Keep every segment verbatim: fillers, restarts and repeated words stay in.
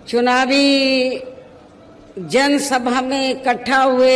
चुनावी जनसभा में इकट्ठा हुए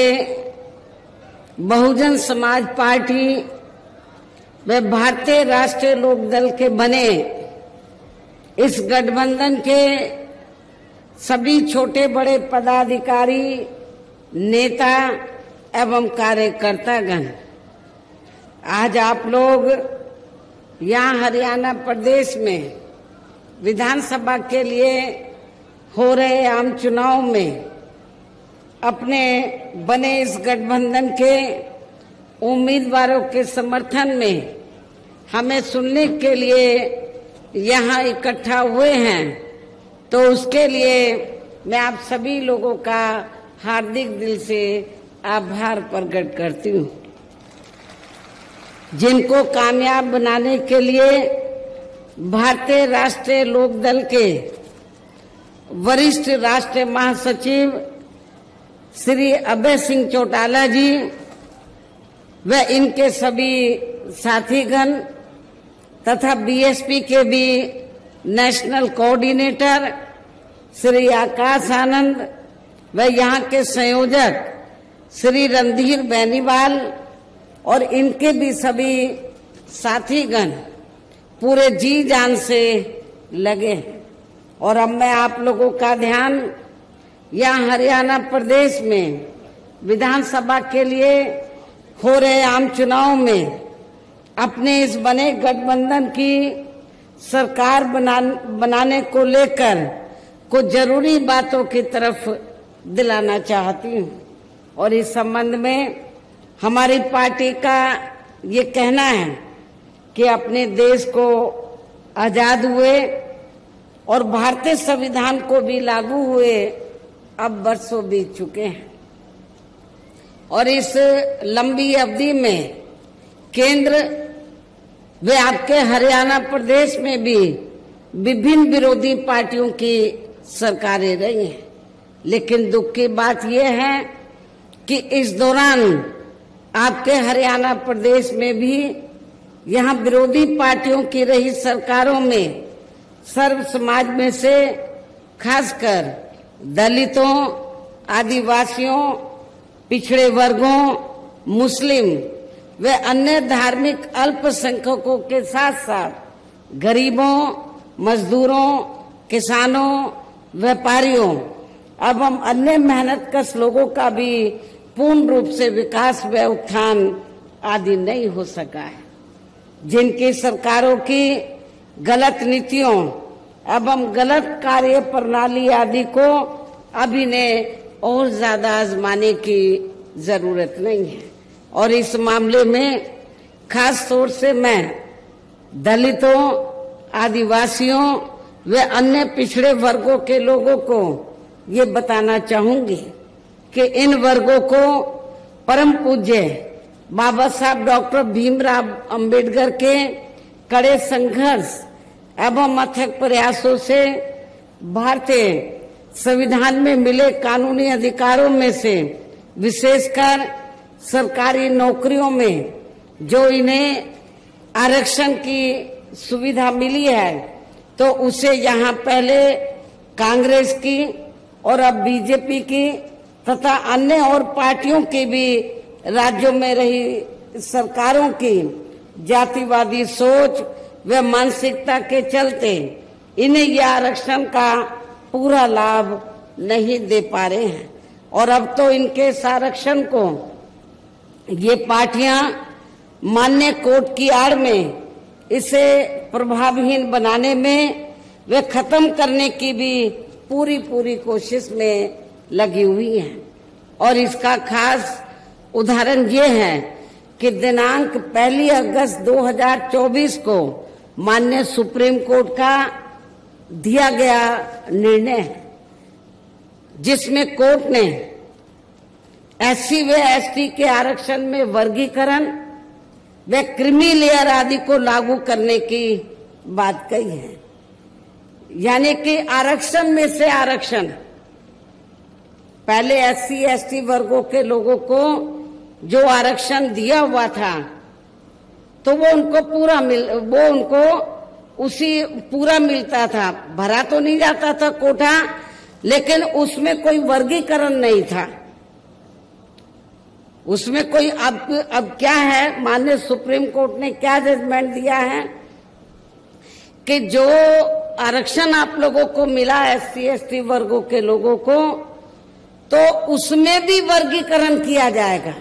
बहुजन समाज पार्टी व भारतीय राष्ट्रीय लोकदल के बने इस गठबंधन के सभी छोटे बड़े पदाधिकारी, नेता एवं कार्यकर्तागण, आज आप लोग यहाँ हरियाणा प्रदेश में विधानसभा के लिए हो रहे आम चुनाव में अपने बने इस गठबंधन के उम्मीदवारों के समर्थन में हमें सुनने के लिए यहाँ इकट्ठा हुए हैं, तो उसके लिए मैं आप सभी लोगों का हार्दिक दिल से आभार प्रकट करती हूँ। जिनको कामयाब बनाने के लिए भारतीय राष्ट्रीय लोकदल के वरिष्ठ राष्ट्रीय महासचिव श्री अभय सिंह चौटाला जी व इनके सभी साथीगण तथा बीएसपी के भी नेशनल कोऑर्डिनेटर श्री आकाश आनंद व यहाँ के संयोजक श्री रणधीर बेनीवाल और इनके भी सभी साथीगण पूरे जी जान से लगे। और अब मैं आप लोगों का ध्यान यहाँ हरियाणा प्रदेश में विधानसभा के लिए हो रहे आम चुनाव में अपने इस बने गठबंधन की सरकार बना, बनाने को लेकर कुछ जरूरी बातों की तरफ दिलाना चाहती हूँ। और इस संबंध में हमारी पार्टी का ये कहना है कि अपने देश को आजाद हुए और भारतीय संविधान को भी लागू हुए अब वर्षों बीत चुके हैं, और इस लंबी अवधि में केंद्र व आपके हरियाणा प्रदेश में भी विभिन्न विरोधी पार्टियों की सरकारें रही हैं। लेकिन दुख की बात यह है कि इस दौरान आपके हरियाणा प्रदेश में भी यहाँ विरोधी पार्टियों की रही सरकारों में सर्व समाज में से खासकर दलितों, आदिवासियों, पिछड़े वर्गों, मुस्लिम व अन्य धार्मिक अल्पसंख्यकों के साथ साथ गरीबों, मजदूरों, किसानों, व्यापारियों एवं अन्य मेहनतकश लोगों का भी पूर्ण रूप से विकास व उत्थान आदि नहीं हो सका है। जिनकी सरकारों की गलत नीतियों एवं गलत कार्य प्रणाली आदि को अभी ने और ज्यादा आजमाने की जरूरत नहीं है। और इस मामले में खास तौर से मैं दलितों, आदिवासियों व अन्य पिछड़े वर्गों के लोगों को ये बताना चाहूंगी कि इन वर्गों को परम पूज्य बाबा साहब डॉक्टर भीमराव अंबेडकर के कड़े संघर्ष एवं अथक प्रयासों से भारतीय संविधान में मिले कानूनी अधिकारों में से विशेषकर सरकारी नौकरियों में जो इन्हें आरक्षण की सुविधा मिली है, तो उसे यहाँ पहले कांग्रेस की और अब बीजेपी की तथा अन्य और पार्टियों की भी राज्यों में रही सरकारों की जातिवादी सोच व मानसिकता के चलते इन्हें यह आरक्षण का पूरा लाभ नहीं दे पा रहे हैं। और अब तो इनके इस आरक्षण को ये पार्टियां मान्य कोर्ट की आड़ में इसे प्रभावहीन बनाने में वे खत्म करने की भी पूरी पूरी कोशिश में लगी हुई हैं। और इसका खास उदाहरण ये है कि दिनांक पहली अगस्त दो हज़ार चौबीस को माननीय सुप्रीम कोर्ट का दिया गया निर्णय है, जिसमें कोर्ट ने एससी व एसटी के आरक्षण में वर्गीकरण व क्रीमी लेयर आदि को लागू करने की बात कही है। यानी कि आरक्षण में से आरक्षण, पहले एससी एसटी वर्गों के लोगों को जो आरक्षण दिया हुआ था तो वो उनको पूरा मिल वो उनको उसी पूरा मिलता था, भरा तो नहीं जाता था कोटा, लेकिन उसमें कोई वर्गीकरण नहीं था। उसमें कोई अब अब क्या है, माननीय सुप्रीम कोर्ट ने क्या जजमेंट दिया है कि जो आरक्षण आप लोगों को मिला एस सी एस टी वर्गों के लोगों को, तो उसमें भी वर्गीकरण किया जाएगा,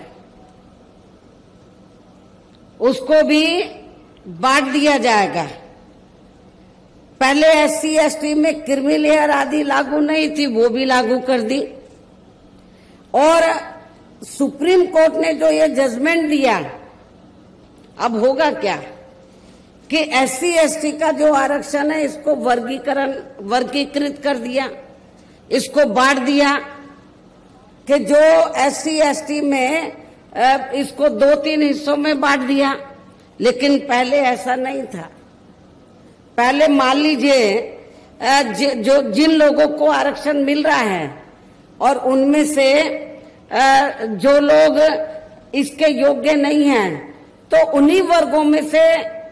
उसको भी बांट दिया जाएगा। पहले एस सी एस टी में क्रीमी लेयर आदि लागू नहीं थी, वो भी लागू कर दी। और सुप्रीम कोर्ट ने जो ये जजमेंट दिया, अब होगा क्या कि एस सी एस टी का जो आरक्षण है इसको वर्गीकरण वर्गीकृत कर दिया, इसको बांट दिया कि जो एस सी एस टी में इसको दो तीन हिस्सों में बांट दिया। लेकिन पहले ऐसा नहीं था। पहले मान लीजिए जो जिन लोगों को आरक्षण मिल रहा है और उनमें से जो लोग इसके योग्य नहीं हैं, तो उन्हीं वर्गों में से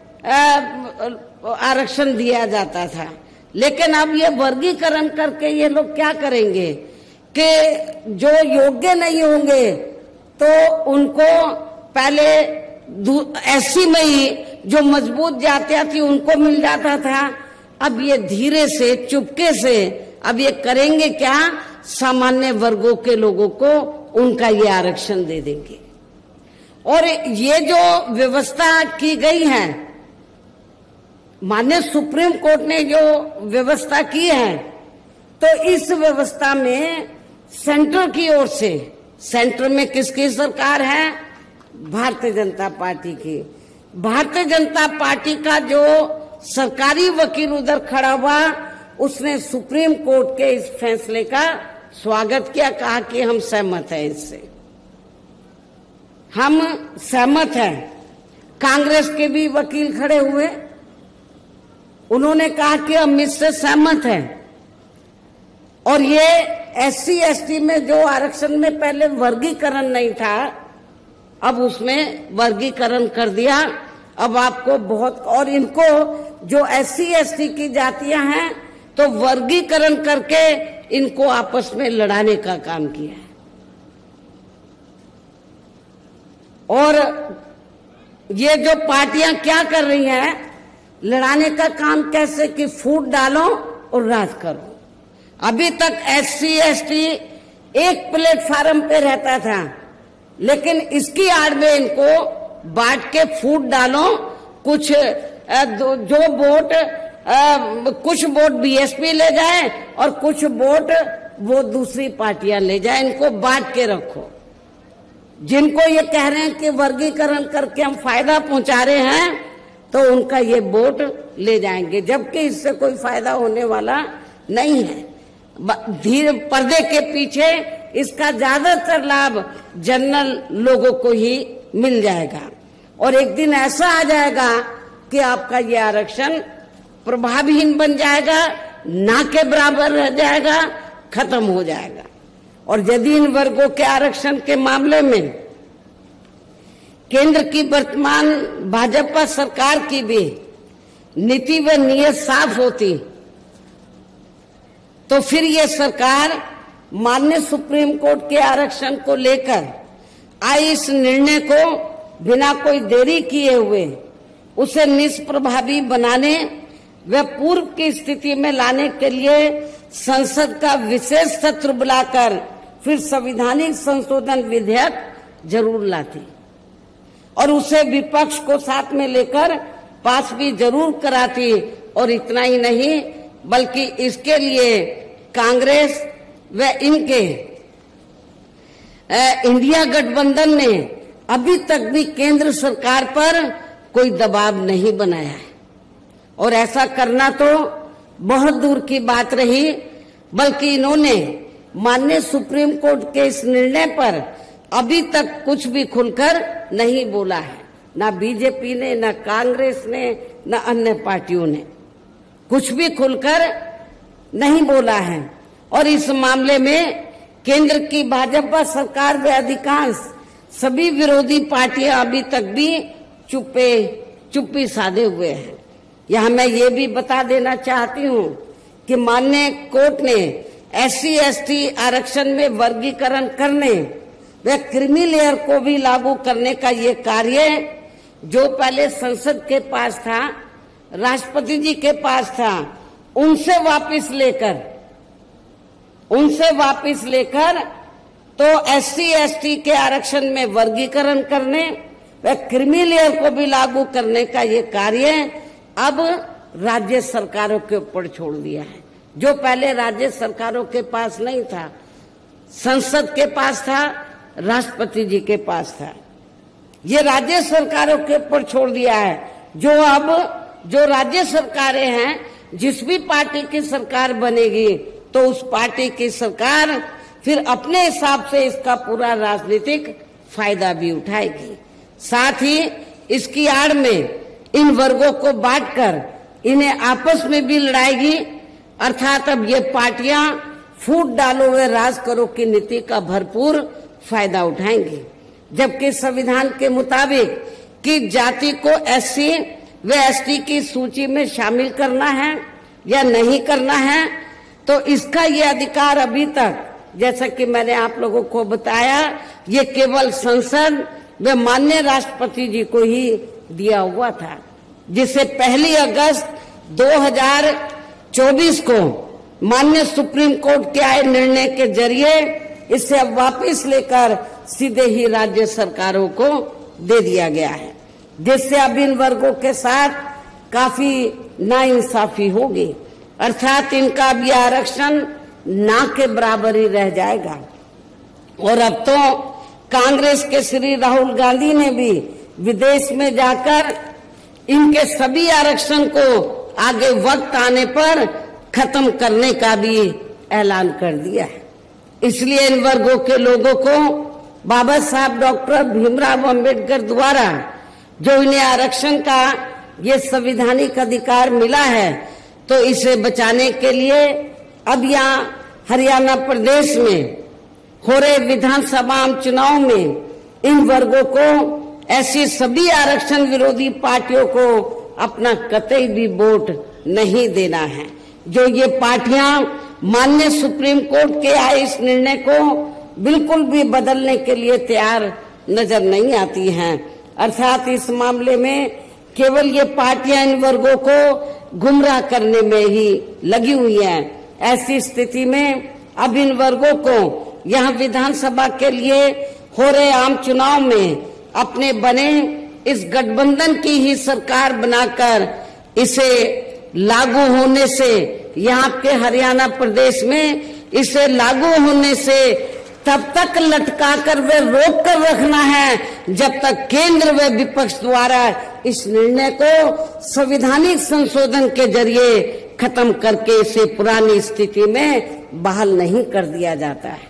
आरक्षण दिया जाता था। लेकिन अब ये वर्गीकरण करके ये लोग क्या करेंगे कि जो योग्य नहीं होंगे तो उनको पहले एससी में ही जो मजबूत जातियां थी उनको मिल जाता था। अब ये धीरे से चुपके से अब ये करेंगे क्या, सामान्य वर्गों के लोगों को उनका ये आरक्षण दे देंगे। और ये जो व्यवस्था की गई है, माननीय सुप्रीम कोर्ट ने जो व्यवस्था की है, तो इस व्यवस्था में सेंटर की ओर से, सेंटर में किसकी सरकार है, भारतीय जनता पार्टी की। भारतीय जनता पार्टी का जो सरकारी वकील उधर खड़ा हुआ, उसने सुप्रीम कोर्ट के इस फैसले का स्वागत किया, कहा कि हम सहमत हैं, इससे हम सहमत हैं। कांग्रेस के भी वकील खड़े हुए, उन्होंने कहा कि हम इससे सहमत हैं। और ये एस सी एस टी में जो आरक्षण में पहले वर्गीकरण नहीं था, अब उसमें वर्गीकरण कर दिया। अब आपको बहुत, और इनको जो एस सी एस टी की जातियां हैं, तो वर्गीकरण करके इनको आपस में लड़ाने का काम किया है। और ये जो पार्टियां क्या कर रही हैं, लड़ाने का काम कैसे कि फूट डालो और राज करो। अभी तक एस सी एस टी एक प्लेटफार्म पे रहता था, लेकिन इसकी आड़ में इनको बांट के फूट डालो। कुछ जो वोट, कुछ वोट बी एस पी ले जाए और कुछ वोट वो दूसरी पार्टियां ले जाए, इनको बांट के रखो। जिनको ये कह रहे हैं कि वर्गीकरण करके हम फायदा पहुंचा रहे हैं, तो उनका ये वोट ले जाएंगे, जबकि इससे कोई फायदा होने वाला नहीं है। धीरे पर्दे के पीछे इसका ज्यादातर लाभ जनरल लोगों को ही मिल जाएगा। और एक दिन ऐसा आ जाएगा कि आपका ये आरक्षण प्रभावहीन बन जाएगा, ना के बराबर रह जाएगा, खत्म हो जाएगा। और यदि इन वर्गों के आरक्षण के मामले में केंद्र की वर्तमान भाजपा सरकार की भी नीति व नीयत साफ होती, तो फिर ये सरकार माननीय सुप्रीम कोर्ट के आरक्षण को लेकर आई इस निर्णय को बिना कोई देरी किए हुए उसे निष्प्रभावी बनाने व पूर्व की स्थिति में लाने के लिए संसद का विशेष सत्र बुलाकर फिर संवैधानिक संशोधन विधेयक जरूर लाती और उसे विपक्ष को साथ में लेकर पास भी जरूर कराती। और इतना ही नहीं, बल्कि इसके लिए कांग्रेस व इनके इंडिया गठबंधन ने अभी तक भी केंद्र सरकार पर कोई दबाव नहीं बनाया है। और ऐसा करना तो बहुत दूर की बात रही, बल्कि इन्होंने माननीय सुप्रीम कोर्ट के इस निर्णय पर अभी तक कुछ भी खुलकर नहीं बोला है। ना बीजेपी ने, ना कांग्रेस ने, ना अन्य पार्टियों ने कुछ भी खुलकर नहीं बोला है। और इस मामले में केंद्र की भाजपा सरकार व अधिकांश सभी विरोधी पार्टियां अभी तक भी चुप्पे चुप्पी साधे हुए हैं। यहाँ मैं ये भी बता देना चाहती हूँ कि माननीय कोर्ट ने एससी एसटी आरक्षण में वर्गीकरण करने व क्रीमी लेयर को भी लागू करने का ये कार्य जो पहले संसद के पास था, राष्ट्रपति जी के पास था, उनसे वापस लेकर उनसे वापस लेकर तो एससी एसटी के आरक्षण में वर्गीकरण करने व क्रीमी लेयर को भी लागू करने का ये कार्य अब राज्य सरकारों के ऊपर छोड़ दिया है। जो पहले राज्य सरकारों के पास नहीं था, संसद के पास था, राष्ट्रपति जी के पास था, ये राज्य सरकारों के ऊपर छोड़ दिया है। जो अब जो राज्य सरकारें हैं, जिस भी पार्टी की सरकार बनेगी तो उस पार्टी की सरकार फिर अपने हिसाब से इसका पूरा राजनीतिक फायदा भी उठाएगी। साथ ही इसकी आड़ में इन वर्गों को बांटकर इन्हें आपस में भी लड़ाएगी। अर्थात अब ये पार्टियां फूट डालो व राज करो की नीति का भरपूर फायदा उठाएंगी। जबकि संविधान के मुताबिक कि जाति को एससी व एसटी की सूची में शामिल करना है या नहीं करना है, तो इसका ये अधिकार अभी तक, जैसा कि मैंने आप लोगों को बताया, ये केवल संसद व माननीय राष्ट्रपति जी को ही दिया हुआ था, जिसे पहली अगस्त दो हज़ार चौबीस को माननीय सुप्रीम कोर्ट के आए निर्णय के जरिए इसे अब वापस लेकर सीधे ही राज्य सरकारों को दे दिया गया है, जिससे अब इन वर्गों के साथ काफी नाइंसाफी होगी। अर्थात इनका अब यह आरक्षण ना के बराबर ही रह जाएगा। और अब तो कांग्रेस के श्री राहुल गांधी ने भी विदेश में जाकर इनके सभी आरक्षण को आगे वक्त आने पर खत्म करने का भी ऐलान कर दिया है। इसलिए इन वर्गों के लोगों को बाबा साहब डॉक्टर भीमराव अंबेडकर द्वारा जो इन्हें आरक्षण का ये संवैधानिक अधिकार मिला है, तो इसे बचाने के लिए अब यहाँ हरियाणा प्रदेश में हो रहे विधानसभा चुनाव में इन वर्गों को, ऐसी सभी आरक्षण विरोधी पार्टियों को अपना कतई भी वोट नहीं देना है। जो ये पार्टियां माननीय सुप्रीम कोर्ट के आए इस निर्णय को बिल्कुल भी बदलने के लिए तैयार नजर नहीं आती हैं। अर्थात इस मामले में केवल ये पार्टियां इन वर्गों को गुमराह करने में ही लगी हुई हैं। ऐसी स्थिति में अब इन वर्गों को यहाँ विधानसभा के लिए हो रहे आम चुनाव में अपने बने इस गठबंधन की ही सरकार बनाकर इसे लागू होने से, यहाँ के हरियाणा प्रदेश में इसे लागू होने से तब तक लटका कर वे रोक कर रखना है जब तक केंद्र व विपक्ष द्वारा इस निर्णय को संवैधानिक संशोधन के जरिए खत्म करके इसे पुरानी स्थिति में बहाल नहीं कर दिया जाता है।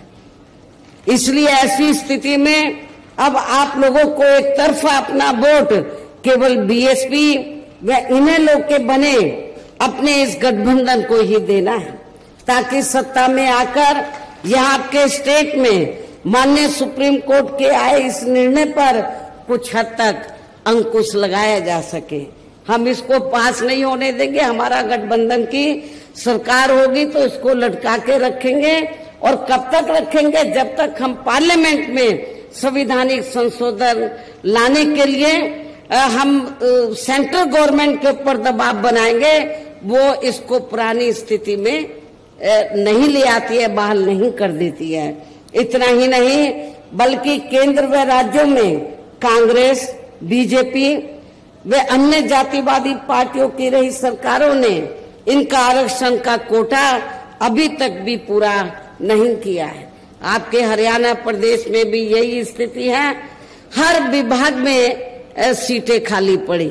इसलिए ऐसी स्थिति में अब आप लोगों को एक तरफा अपना वोट केवल बीएसपी व इन्हें लोग के बने अपने इस गठबंधन को ही देना है, ताकि सत्ता में आकर यहाँ आपके स्टेट में माननीय सुप्रीम कोर्ट के आए इस निर्णय पर कुछ हद तक अंकुश लगाया जा सके। हम इसको पास नहीं होने देंगे। हमारा गठबंधन की सरकार होगी तो इसको लटका के रखेंगे, और कब तक रखेंगे? जब तक हम पार्लियामेंट में संवैधानिक संशोधन लाने के लिए हम सेंट्रल गवर्नमेंट के ऊपर दबाव बनाएंगे, वो इसको पुरानी स्थिति में नहीं ले आती है, बहाल नहीं कर देती है। इतना ही नहीं बल्कि केंद्र व राज्यों में कांग्रेस, बीजेपी व अन्य जातिवादी पार्टियों की रही सरकारों ने इनका आरक्षण का कोटा अभी तक भी पूरा नहीं किया है। आपके हरियाणा प्रदेश में भी यही स्थिति है। हर विभाग में सीटें खाली पड़ी,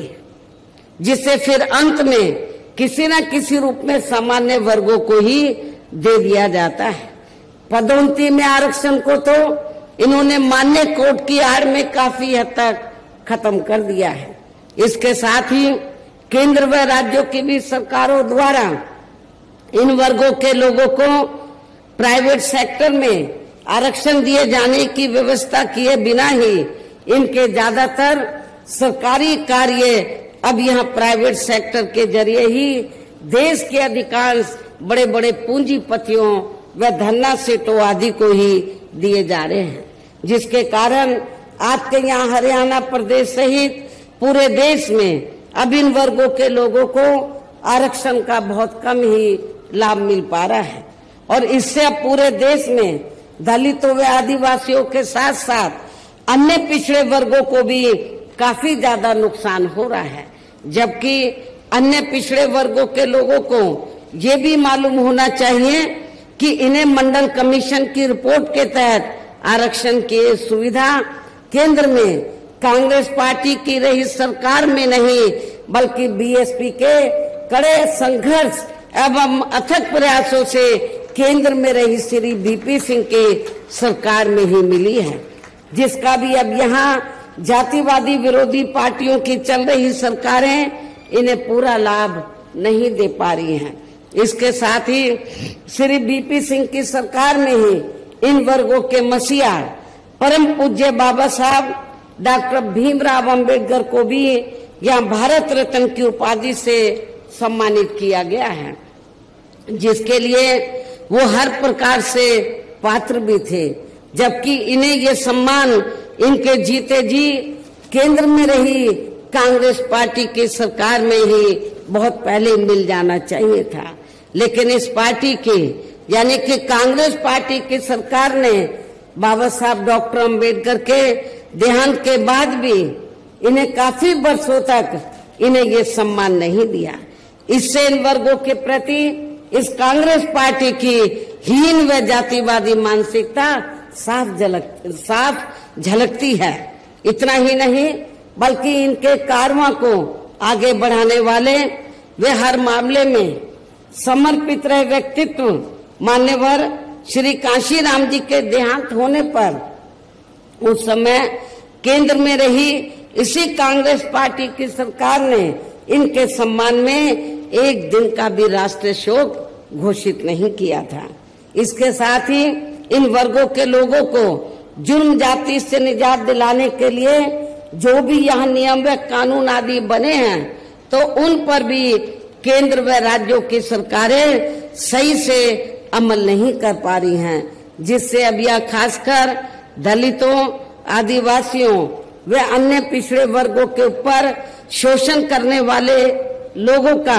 जिससे फिर अंत में किसी न किसी रूप में सामान्य वर्गों को ही दे दिया जाता है। पदोन्नति में आरक्षण को तो इन्होंने मान्य कोर्ट की आड़ में काफी हद तक खत्म कर दिया है। इसके साथ ही केंद्र व राज्यों की भी सरकारों द्वारा इन वर्गों के लोगों को प्राइवेट सेक्टर में आरक्षण दिए जाने की व्यवस्था किए बिना ही इनके ज्यादातर सरकारी कार्य अब यहाँ प्राइवेट सेक्टर के जरिए ही देश के अधिकांश बड़े बड़े पूंजीपतियों व धन्ना सीटों आदि को ही दिए जा रहे हैं, जिसके कारण आपके यहाँ हरियाणा प्रदेश सहित पूरे देश में अब इन वर्गों के लोगों को आरक्षण का बहुत कम ही लाभ मिल पा रहा है। और इससे अब पूरे देश में दलितों व आदिवासियों के साथ साथ अन्य पिछड़े वर्गों को भी काफी ज्यादा नुकसान हो रहा है, जबकि अन्य पिछड़े वर्गों के लोगों को ये भी मालूम होना चाहिए कि इन्हें मंडल कमीशन की रिपोर्ट के तहत आरक्षण की सुविधा केंद्र में कांग्रेस पार्टी की रही सरकार में नहीं बल्कि बीएसपी के कड़े संघर्ष एवं अथक प्रयासों से केंद्र में रही श्री वीपी सिंह की सरकार में ही मिली है, जिसका भी अब यहाँ जातिवादी विरोधी पार्टियों की चल रही सरकारें इन्हें पूरा लाभ नहीं दे पा रही हैं। इसके साथ ही श्री वीपी सिंह की सरकार में ही इन वर्गों के मसीहा परम पूज्य बाबा साहब डॉक्टर भीमराव अंबेडकर को भी यहाँ भारत रत्न की उपाधि से सम्मानित किया गया है, जिसके लिए वो हर प्रकार से पात्र भी थे, जबकि इन्हें ये सम्मान इनके जीते जी केंद्र में रही कांग्रेस पार्टी की सरकार में ही बहुत पहले मिल जाना चाहिए था। लेकिन इस पार्टी की यानी कि कांग्रेस पार्टी की सरकार ने बाबा साहब डॉक्टर अंबेडकर के देहांत के बाद भी इन्हें काफी वर्षों तक इन्हें ये सम्मान नहीं दिया। इससे इन वर्गों के प्रति इस कांग्रेस पार्टी की हीन व जातिवादी मानसिकता साफ झलक साफ झलकती है। इतना ही नहीं बल्कि इनके कार्यों को आगे बढ़ाने वाले वे हर मामले में समर्पित रहे व्यक्तित्व मान्यवर श्री कांशीराम जी के देहांत होने पर उस समय केंद्र में रही इसी कांग्रेस पार्टी की सरकार ने इनके सम्मान में एक दिन का भी राष्ट्रीय शोक घोषित नहीं किया था। इसके साथ ही इन वर्गों के लोगों को जुर्म जाति से निजात दिलाने के लिए जो भी यहाँ नियम व कानून आदि बने हैं तो उन पर भी केंद्र व राज्यों की सरकारें सही से अमल नहीं कर पा रही हैं, जिससे अब यह खासकर दलितों, आदिवासियों व अन्य पिछड़े वर्गों के ऊपर शोषण करने वाले लोगों का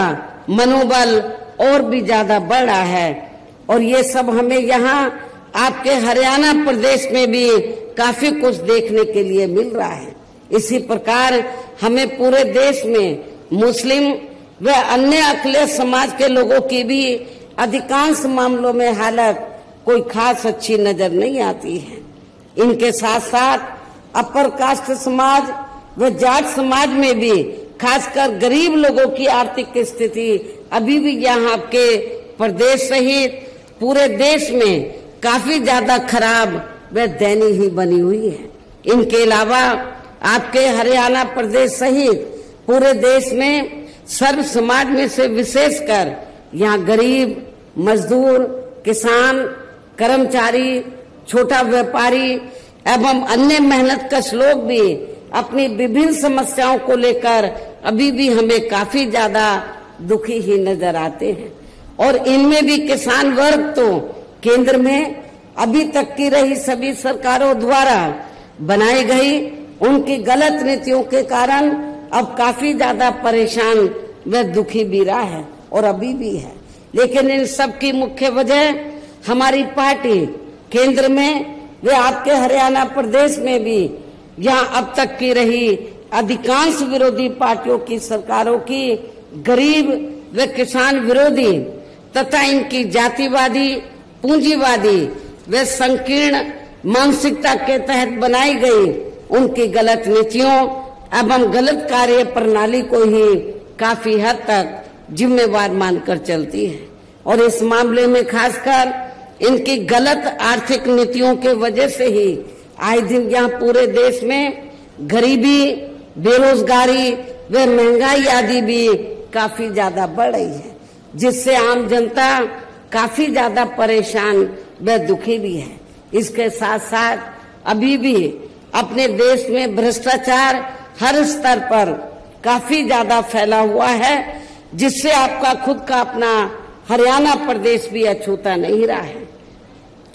मनोबल और भी ज्यादा बढ़ रहा है। और ये सब हमें यहाँ आपके हरियाणा प्रदेश में भी काफी कुछ देखने के लिए मिल रहा है। इसी प्रकार हमें पूरे देश में मुस्लिम व अन्य अखिलेश समाज के लोगों की भी अधिकांश मामलों में हालत कोई खास अच्छी नजर नहीं आती है। इनके साथ साथ अपर कास्ट समाज व जाट समाज में भी खासकर गरीब लोगों की आर्थिक स्थिति अभी भी यहाँ आपके प्रदेश सहित पूरे देश में काफी ज्यादा खराब व दयनीय ही बनी हुई है। इनके अलावा आपके हरियाणा प्रदेश सहित पूरे देश में सर्व समाज में से विशेषकर यहाँ गरीब, मजदूर, किसान, कर्मचारी, छोटा व्यापारी एवं अन्य मेहनतकश लोग भी अपनी विभिन्न समस्याओं को लेकर अभी भी हमें काफी ज्यादा दुखी ही नजर आते हैं। और इनमें भी किसान वर्ग तो केंद्र में अभी तक की रही सभी सरकारों द्वारा बनाई गई उनकी गलत नीतियों के कारण अब काफी ज्यादा परेशान व दुखी भी रहा है और अभी भी है। लेकिन इन सब की मुख्य वजह हमारी पार्टी केंद्र में वे आपके हरियाणा प्रदेश में भी यहाँ अब तक की रही अधिकांश विरोधी पार्टियों की सरकारों की गरीब व किसान विरोधी तथा इनकी जातिवादी, पूंजीवादी व संकीर्ण मानसिकता के तहत बनाई गई उनकी गलत नीतियों एवं गलत कार्य प्रणाली को ही काफी हद तक जिम्मेवार मानकर चलती है। और इस मामले में खासकर इनकी गलत आर्थिक नीतियों के वजह से ही आए दिन यहाँ पूरे देश में गरीबी, बेरोजगारी व महंगाई आदि भी काफी ज्यादा बढ़ रही है, जिससे आम जनता काफी ज्यादा परेशान व दुखी भी है। इसके साथ साथ अभी भी अपने देश में भ्रष्टाचार हर स्तर पर काफी ज्यादा फैला हुआ है, जिससे आपका खुद का अपना हरियाणा प्रदेश भी अछूता नहीं रहा है।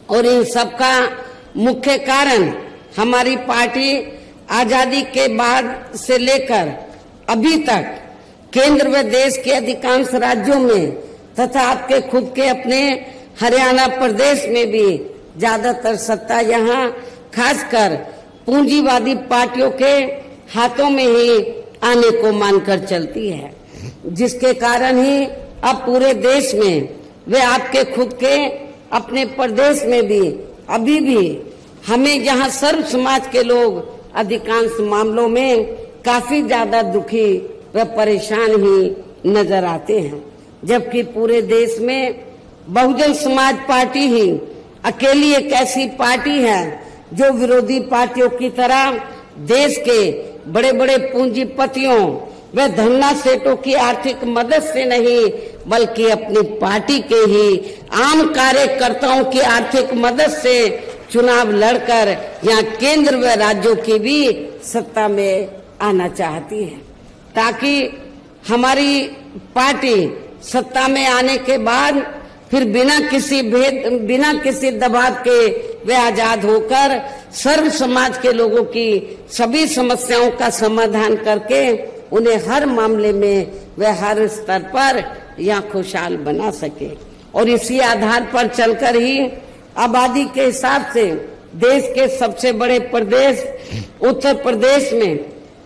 और इन सब का मुख्य कारण हमारी पार्टी आजादी के बाद से लेकर अभी तक केंद्र व देश के अधिकांश राज्यों में तथा आपके खुद के अपने हरियाणा प्रदेश में भी ज्यादातर सत्ता यहाँ खासकर पूंजीवादी पार्टियों के हाथों में ही आने को मानकर चलती है, जिसके कारण ही अब पूरे देश में वे आपके खुद के अपने प्रदेश में भी अभी भी हमें यहाँ सर्व समाज के लोग अधिकांश मामलों में काफी ज्यादा दुखी व परेशान ही नजर आते हैं, जबकि पूरे देश में बहुजन समाज पार्टी ही अकेली एक ऐसी पार्टी है जो विरोधी पार्टियों की तरह देश के बड़े बड़े पूंजीपतियों व धन्ना सेठों की आर्थिक मदद से नहीं बल्कि अपनी पार्टी के ही आम कार्यकर्ताओं की आर्थिक मदद से चुनाव लड़कर यहाँ केंद्र व राज्यों की भी सत्ता में आना चाहती है, ताकि हमारी पार्टी सत्ता में आने के बाद फिर बिना किसी भेद बिना किसी दबाव के वे आजाद होकर सर्व समाज के लोगों की सभी समस्याओं का समाधान करके उन्हें हर मामले में वे हर स्तर पर यहाँ खुशहाल बना सके। और इसी आधार पर चलकर ही आबादी के हिसाब से देश के सबसे बड़े प्रदेश उत्तर प्रदेश में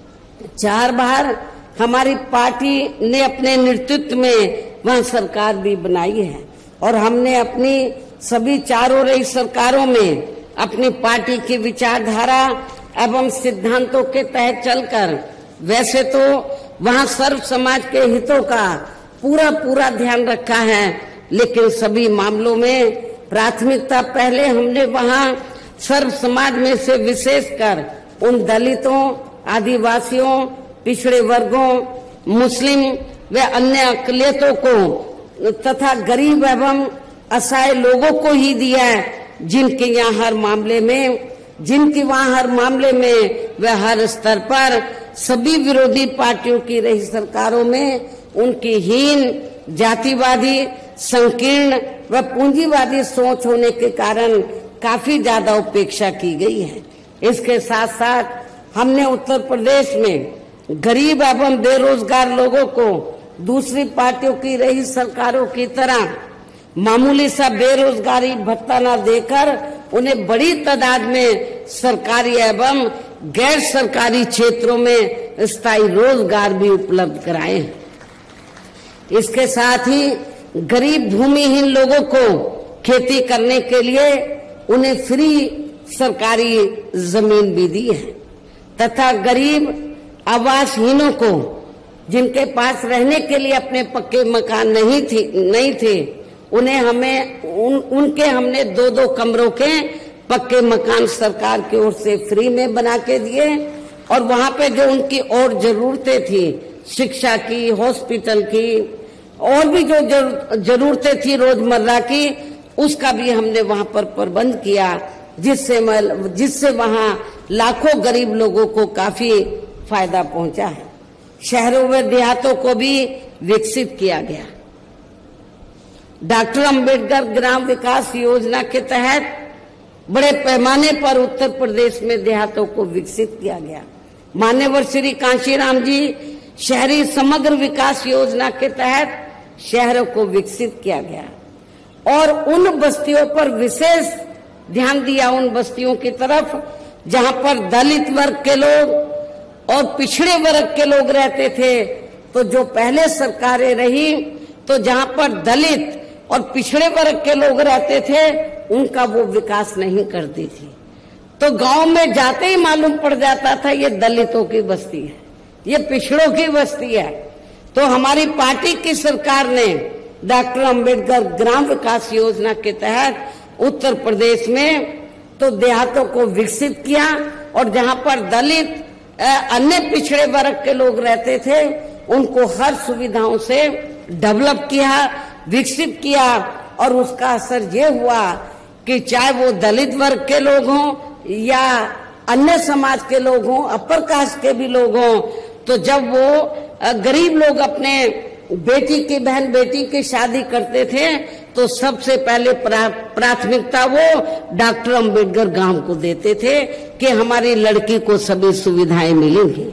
चार बार हमारी पार्टी ने अपने नेतृत्व में वहाँ सरकार भी बनाई है और हमने अपनी सभी चारों रही सरकारों में अपनी पार्टी की विचारधारा एवं सिद्धांतों के तहत चलकर वैसे तो वहाँ सर्व समाज के हितों का पूरा पूरा ध्यान रखा है, लेकिन सभी मामलों में प्राथमिकता पहले हमने वहाँ सर्व समाज में से विशेषकर उन दलितों, आदिवासियों, पिछड़े वर्गों, मुस्लिम व अन्य अकलियतों को तथा गरीब एवं असहाय लोगों को ही दिया है, जिनके यहाँ हर मामले में जिनकी वहाँ हर मामले में व हर स्तर पर सभी विरोधी पार्टियों की रही सरकारों में उनकी हीन, जातिवादी, संकीर्ण व पूंजीवादी सोच होने के कारण काफी ज्यादा उपेक्षा की गई है। इसके साथ साथ हमने उत्तर प्रदेश में गरीब एवं बेरोजगार लोगों को दूसरी पार्टियों की रही सरकारों की तरह मामूली सा बेरोजगारी भत्ता न देकर उन्हें बड़ी तादाद में सरकारी एवं गैर सरकारी क्षेत्रों में स्थायी रोजगार भी उपलब्ध कराए हैं। इसके साथ ही गरीब भूमिहीन लोगों को खेती करने के लिए उन्हें फ्री सरकारी जमीन भी दी है तथा गरीब आवासहीनों को जिनके पास रहने के लिए अपने पक्के मकान नहीं थी नहीं थे उन्हें हमें उन, उनके हमने दो दो कमरों के पक्के मकान सरकार की ओर से फ्री में बना के दिए और वहाँ पे जो उनकी और जरूरतें थी शिक्षा की, हॉस्पिटल की और भी जो जरूरतें थी रोजमर्रा की, उसका भी हमने वहाँ पर प्रबंध किया, जिससे जिससे वहाँ लाखों गरीब लोगों को काफी फायदा पहुंचा है। शहरों व देहातों को भी विकसित किया गया। डॉक्टर अंबेडकर ग्राम विकास योजना के तहत बड़े पैमाने पर उत्तर प्रदेश में देहातों को विकसित किया गया। मान्यवर श्री कांशीराम जी शहरी समग्र विकास योजना के तहत शहरों को विकसित किया गया और उन बस्तियों पर विशेष ध्यान दिया, उन बस्तियों की तरफ जहां पर दलित वर्ग के लोग और पिछड़े वर्ग के लोग रहते थे। तो जो पहले सरकारें रही तो जहां पर दलित और पिछड़े वर्ग के लोग रहते थे उनका वो विकास नहीं करती थी, तो गांव में जाते ही मालूम पड़ जाता था ये दलितों की बस्ती है, ये पिछड़ों की बस्ती है। तो हमारी पार्टी की सरकार ने डॉक्टर अंबेडकर ग्राम विकास योजना के तहत उत्तर प्रदेश में तो देहातों को विकसित किया और जहां पर दलित अन्य पिछड़े वर्ग के लोग रहते थे उनको हर सुविधाओं से डेवलप किया, विकसित किया और उसका असर ये हुआ कि चाहे वो दलित वर्ग के लोग हों या अन्य समाज के लोग हों, अपर कास्ट के भी लोग हों, तो जब वो गरीब लोग अपने बेटी की बहन बेटी की शादी करते थे तो सबसे पहले प्रा, प्राथमिकता वो डॉक्टर अंबेडकर गांव को देते थे कि हमारी लड़की को सभी सुविधाएं मिलेंगी।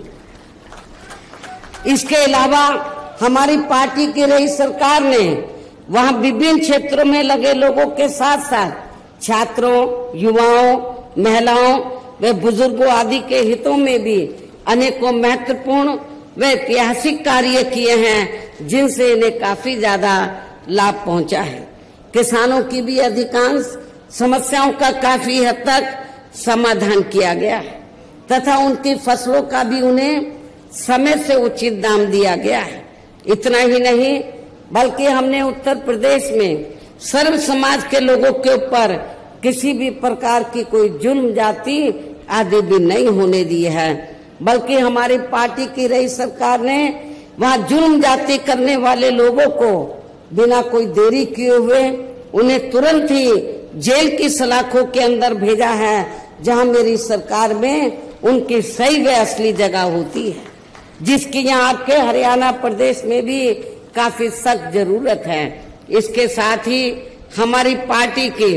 इसके अलावा हमारी पार्टी की रही सरकार ने वहां विभिन्न क्षेत्रों में लगे लोगों के साथ साथ छात्रों, युवाओं, महिलाओं व बुजुर्गों आदि के हितों में भी अनेकों महत्वपूर्ण व ऐतिहासिक कार्य किए हैं, जिनसे इन्हें काफी ज्यादा लाभ पहुंचा है। किसानों की भी अधिकांश समस्याओं का काफी हद तक समाधान किया गया है तथा उनकी फसलों का भी उन्हें समय से उचित दाम दिया गया है। इतना ही नहीं बल्कि हमने उत्तर प्रदेश में सर्व समाज के लोगों के ऊपर किसी भी प्रकार की कोई जुल्म जाति आदि भी नहीं होने दी है, बल्कि हमारी पार्टी की रही सरकार ने वहां जुल्म जाति करने वाले लोगों को बिना कोई देरी किए हुए उन्हें तुरंत ही जेल की सलाखों के अंदर भेजा है, जहां मेरी सरकार में उनकी सही व असली जगह होती है, जिसकी यहाँ आपके हरियाणा प्रदेश में भी काफी सख्त जरूरत है। इसके साथ ही हमारी पार्टी की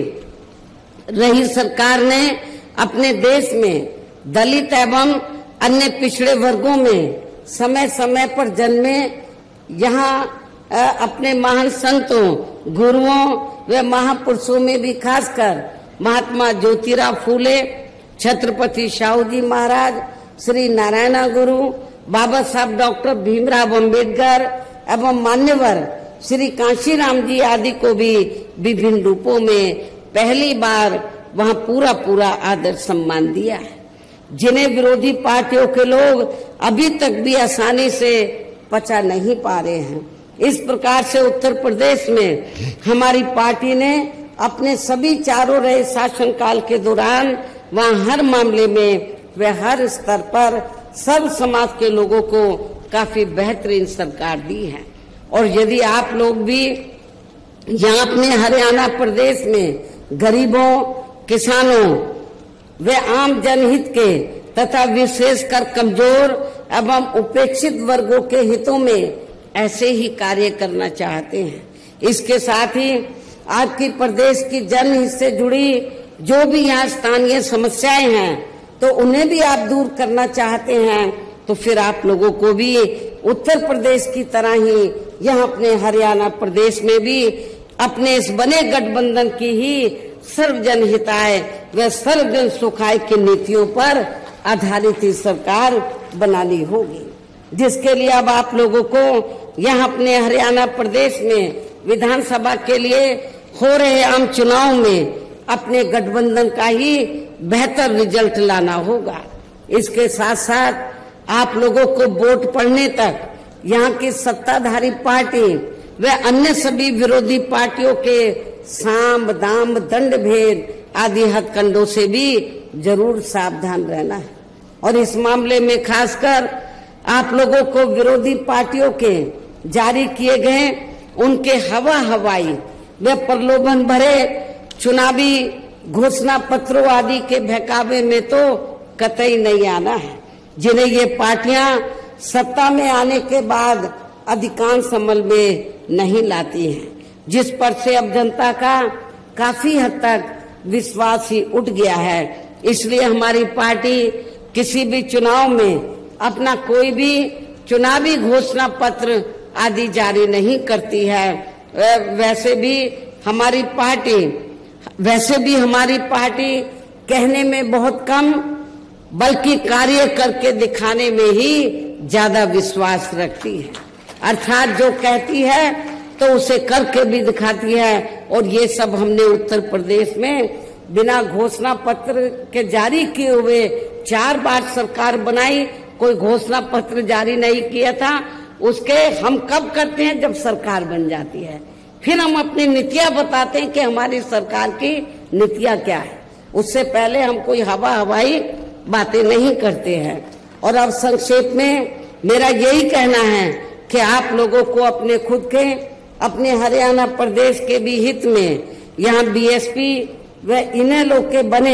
रही सरकार ने अपने देश में दलित एवं अन्य पिछड़े वर्गों में समय समय पर जन्मे यहाँ अपने महान संतों, गुरुओं व महापुरुषों में भी खासकर महात्मा ज्योतिराव फूले, छत्रपति शाहू जी महाराज, श्री नारायण गुरु, बाबा साहब डॉक्टर भीमराव अंबेडकर एवं मान्यवर श्री कांशीराम जी आदि को भी विभिन्न रूपों में पहली बार वहां पूरा पूरा आदर सम्मान दिया है, जिन्हें विरोधी पार्टियों के लोग अभी तक भी आसानी से पचा नहीं पा रहे हैं। इस प्रकार से उत्तर प्रदेश में हमारी पार्टी ने अपने सभी चारों रहे शासनकाल के दौरान वहां हर मामले में व हर स्तर पर सब समाज के लोगों को काफी बेहतरीन सरकार दी है। और यदि आप लोग भी यहाँ अपने हरियाणा प्रदेश में गरीबों, किसानों व आम जनहित के तथा विशेषकर कमजोर एवं उपेक्षित वर्गों के हितों में ऐसे ही कार्य करना चाहते हैं, इसके साथ ही आपकी प्रदेश की जनहित से जुड़ी जो भी यहाँ स्थानीय समस्याएं हैं तो उन्हें भी आप दूर करना चाहते हैं, तो फिर आप लोगों को भी उत्तर प्रदेश की तरह ही यहाँ अपने हरियाणा प्रदेश में भी अपने इस बने गठबंधन की ही सर्वजन हिताय व सर्वजन सुखाय की नीतियों पर आधारित ही सरकार बनानी होगी, जिसके लिए अब आप लोगों को यहाँ अपने हरियाणा प्रदेश में विधानसभा के लिए हो रहे आम चुनाव में अपने गठबंधन का ही बेहतर रिजल्ट लाना होगा। इसके साथ साथ आप लोगों को वोट पड़ने तक यहाँ की सत्ताधारी पार्टी व अन्य सभी विरोधी पार्टियों के साम दाम दंड भेद आदि हथकंडों से भी जरूर सावधान रहना है। और इस मामले में खासकर आप लोगों को विरोधी पार्टियों के जारी किए गए उनके हवा हवाई व प्रलोभन भरे चुनावी घोषणा पत्रों आदि के बहकावे में तो कतई नहीं आना है, जिन्हें ये पार्टियां सत्ता में आने के बाद अधिकांश अमल में नहीं लाती हैं, जिस पर से अब जनता का काफी हद तक विश्वास ही उठ गया है। इसलिए हमारी पार्टी किसी भी चुनाव में अपना कोई भी चुनावी घोषणा पत्र आदि जारी नहीं करती है। वैसे भी हमारी पार्टी वैसे भी हमारी पार्टी कहने में बहुत कम बल्कि कार्य करके दिखाने में ही ज्यादा विश्वास रखती है, अर्थात जो कहती है तो उसे करके भी दिखाती है। और ये सब हमने उत्तर प्रदेश में बिना घोषणा पत्र के जारी किए हुए चार बार सरकार बनाई, कोई घोषणा पत्र जारी नहीं किया था। उसके हम कब करते हैं? जब सरकार बन जाती है, फिर हम अपनी नीतियां बताते हैं कि हमारी सरकार की नीतियां क्या है। उससे पहले हम कोई हवा हवाई बातें नहीं करते हैं। और अब संक्षेप में मेरा यही कहना है कि आप लोगों को अपने खुद के अपने हरियाणा प्रदेश के भी हित में यहाँ बीएसपी व इनेलो के बने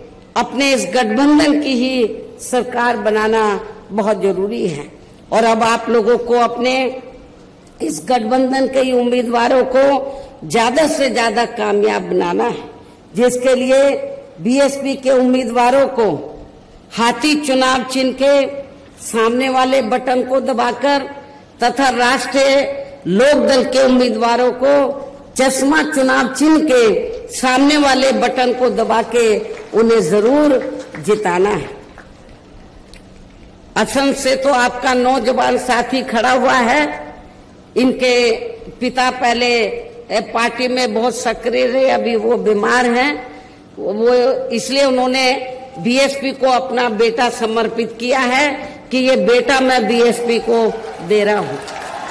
अपने इस गठबंधन की ही सरकार बनाना बहुत जरूरी है। और अब आप लोगों को अपने इस गठबंधन के उम्मीदवारों को ज्यादा से ज्यादा कामयाब बनाना है, जिसके लिए बीएसपी के उम्मीदवारों को हाथी चुनाव चिन्ह के सामने वाले बटन को दबाकर तथा राष्ट्रीय लोकदल के उम्मीदवारों को चश्मा चुनाव चिन्ह के सामने वाले बटन को दबा के उन्हें जरूर जिताना है। असम से तो आपका नौजवान साथी खड़ा हुआ है। इनके पिता पहले पार्टी में बहुत सक्रिय रहे, अभी वो बीमार हैं, वो इसलिए उन्होंने बीएसपी को अपना बेटा समर्पित किया है कि ये बेटा मैं बीएसपी को दे रहा हूं।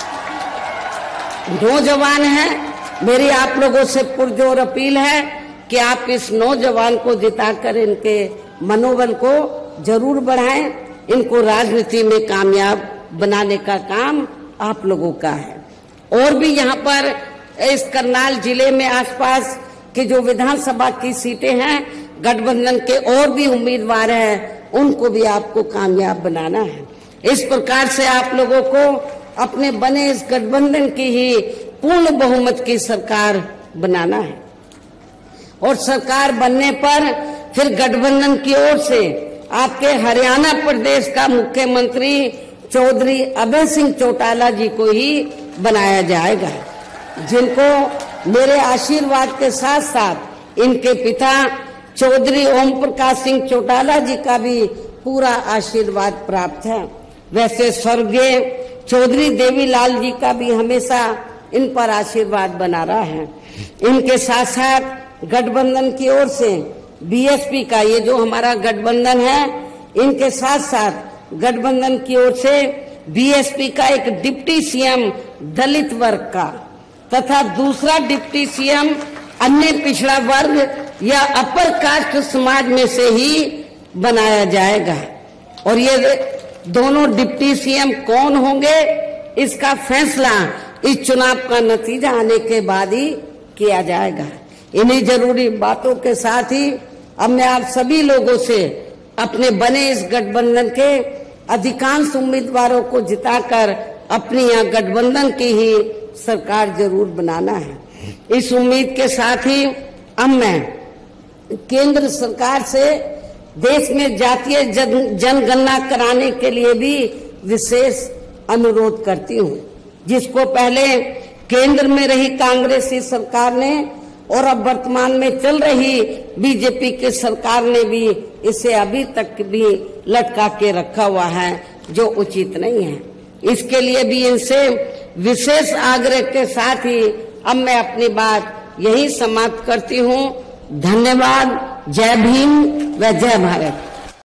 नौजवान है, मेरी आप लोगों से पुरजोर अपील है कि आप इस नौजवान को जिताकर इनके मनोबल को जरूर बढ़ाएं। इनको राजनीति में कामयाब बनाने का काम आप लोगों का है। और भी यहाँ पर इस करनाल जिले में आसपास की जो विधानसभा की सीटें हैं, गठबंधन के और भी उम्मीदवार हैं, उनको भी आपको कामयाब बनाना है। इस प्रकार से आप लोगों को अपने बने इस गठबंधन की ही पूर्ण बहुमत की सरकार बनाना है। और सरकार बनने पर फिर गठबंधन की ओर से आपके हरियाणा प्रदेश का मुख्यमंत्री चौधरी अभय सिंह चौटाला जी को ही बनाया जाएगा, जिनको मेरे आशीर्वाद के साथ साथ इनके पिता चौधरी ओम प्रकाश सिंह चौटाला जी का भी पूरा आशीर्वाद प्राप्त है। वैसे स्वर्गीय चौधरी देवीलाल जी का भी हमेशा इन पर आशीर्वाद बना रहा है। इनके साथ साथ गठबंधन की ओर से बीएसपी का ये जो हमारा गठबंधन है, इनके साथ साथ गठबंधन की ओर से बीएसपी का एक डिप्टी सीएम दलित वर्ग का तथा दूसरा डिप्टी सीएम अन्य पिछड़ा वर्ग या अपर कास्ट समाज में से ही बनाया जाएगा। और ये दोनों डिप्टी सीएम कौन होंगे, इसका फैसला इस चुनाव का नतीजा आने के बाद ही किया जाएगा। इन्हीं जरूरी बातों के साथ ही अब मैं आप सभी लोगों से अपने बने इस गठबंधन के अधिकांश उम्मीदवारों को जिताकर अपनी यहाँ गठबंधन की ही सरकार जरूर बनाना है। इस उम्मीद के साथ ही अब मैं केंद्र सरकार से देश में जातीय जन, जनगणना कराने के लिए भी विशेष अनुरोध करती हूँ, जिसको पहले केंद्र में रही कांग्रेसी सरकार ने और अब वर्तमान में चल रही बीजेपी की सरकार ने भी इसे अभी तक भी लटका के रखा हुआ है, जो उचित नहीं है। इसके लिए भी इनसे विशेष आग्रह के साथ ही अब मैं अपनी बात यही समाप्त करती हूँ। धन्यवाद। जय भीम व जय भारत।